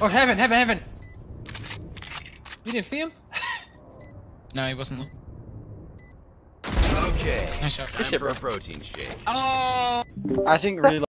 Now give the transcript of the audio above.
Oh, heaven, heaven, heaven! You didn't see him? No, he wasn't looking. Okay. Nice shot. Time for a protein shake. Oh! I think really